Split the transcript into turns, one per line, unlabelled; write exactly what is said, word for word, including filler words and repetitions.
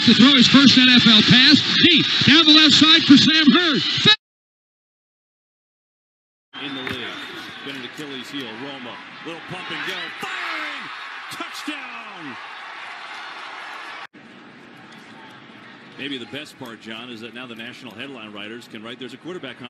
to throw his first N F L pass. Deep, down the left side for Sam Hurd.
In the league. Been an Achilles heel. Romo. Little pump and go. Firing! Touchdown! Maybe the best part, John, is that now the national headline writers can write there's a quarterback